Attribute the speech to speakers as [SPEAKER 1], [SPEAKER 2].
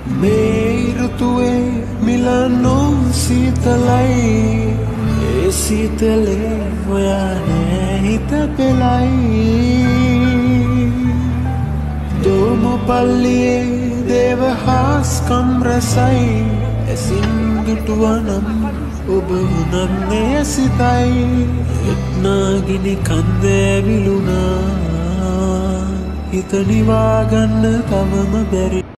[SPEAKER 1] මේ ඍතුවේ මිලනෝ සීතලයි ඒ සීතලේ ඔයා නෑ හිත පෙළයි දෝම පල්ලියේ දේවහාස්කම් රසයි ඇසින් දුටුවනම් ඔබ වුණන්නේ සිතයි එත්නාගිනි කන්දේ විලුණා හිත නිවාගන්න තවම බැරි